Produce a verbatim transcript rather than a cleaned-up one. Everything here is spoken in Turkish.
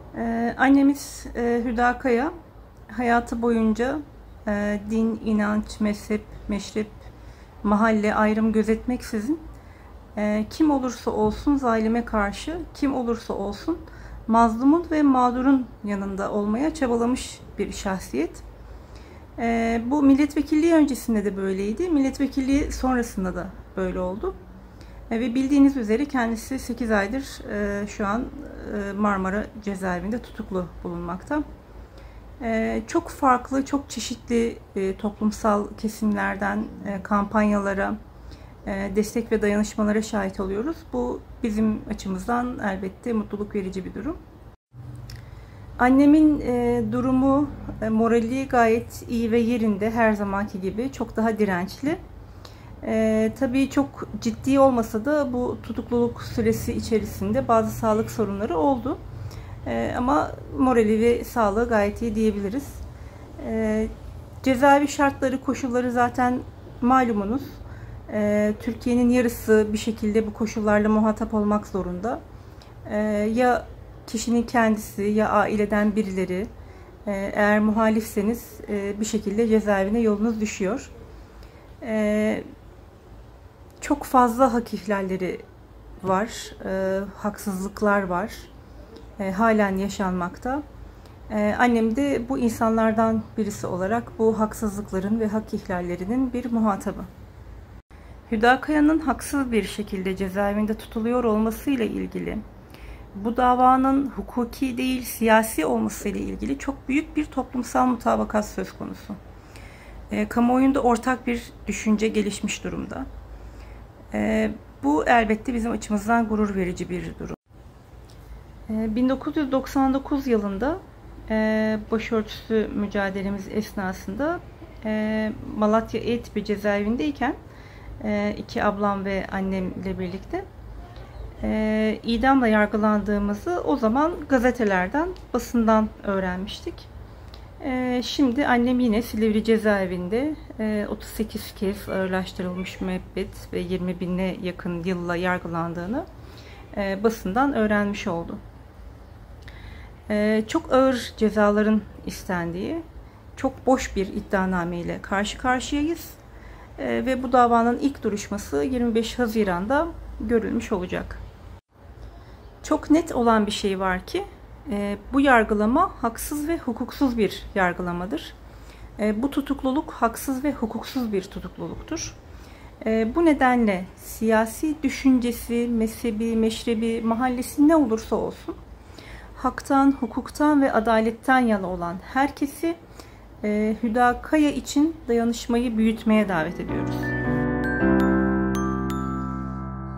Ee, annemiz e, Hüda Kaya hayatı boyunca e, din, inanç, mezhep, meşrep, mahalle ayrım gözetmeksizin e, kim olursa olsun zalime karşı, kim olursa olsun mazlumun ve mağdurun yanında olmaya çabalamış bir şahsiyet. E, bu milletvekilliği öncesinde de böyleydi, milletvekilliği sonrasında da böyle oldu. Ve bildiğiniz üzere kendisi sekiz aydır e, şu an e, Marmara cezaevinde tutuklu bulunmakta. E, çok farklı, çok çeşitli e, toplumsal kesimlerden e, kampanyalara, e, destek ve dayanışmalara şahit oluyoruz. Bu bizim açımızdan elbette mutluluk verici bir durum. Annemin e, durumu, e, morali gayet iyi ve yerinde, her zamanki gibi çok daha dirençli. Ee, tabii çok ciddi olmasa da bu tutukluluk süresi içerisinde bazı sağlık sorunları oldu. Ee, ama morali ve sağlığı gayet iyi diyebiliriz. Ee, cezaevi şartları, koşulları zaten malumunuz. Ee, Türkiye'nin yarısı bir şekilde bu koşullarla muhatap olmak zorunda. Ee, ya kişinin kendisi ya aileden birileri, e, eğer muhalifseniz e, bir şekilde cezaevine yolunuz düşüyor. Ee, Çok fazla hak ihlalleri var, e, haksızlıklar var, e, halen yaşanmakta. E, annem de bu insanlardan birisi olarak bu haksızlıkların ve hak ihlallerinin bir muhatabı. Hüda Kaya'nın haksız bir şekilde cezaevinde tutuluyor olmasıyla ilgili, bu davanın hukuki değil siyasi olmasıyla ilgili çok büyük bir toplumsal mutabakat söz konusu. E, kamuoyunda ortak bir düşünce gelişmiş durumda. E, bu elbette bizim açımızdan gurur verici bir durum. E, bin dokuz yüz doksan dokuz yılında e, başörtüsü mücadelemiz esnasında e, Malatya Eğitbi cezaevindeyken e, iki ablam ve annemle birlikte e, idamla yargılandığımızı o zaman gazetelerden, basından öğrenmiştik. Şimdi annem yine Silivri cezaevinde otuz sekiz kez ağırlaştırılmış müebbet ve yirmi bine yakın yılla yargılandığını basından öğrenmiş oldu. Çok ağır cezaların istendiği, çok boş bir iddianame ile karşı karşıyayız ve bu davanın ilk duruşması yirmi beş Haziran'da görülmüş olacak. Çok net olan bir şey var ki, bu yargılama haksız ve hukuksuz bir yargılamadır. Bu tutukluluk haksız ve hukuksuz bir tutukluluktur. Bu nedenle siyasi düşüncesi, mezhebi, meşrebi, mahallesi ne olursa olsun, haktan, hukuktan ve adaletten yana olan herkesi Hüda Kaya için dayanışmayı büyütmeye davet ediyoruz.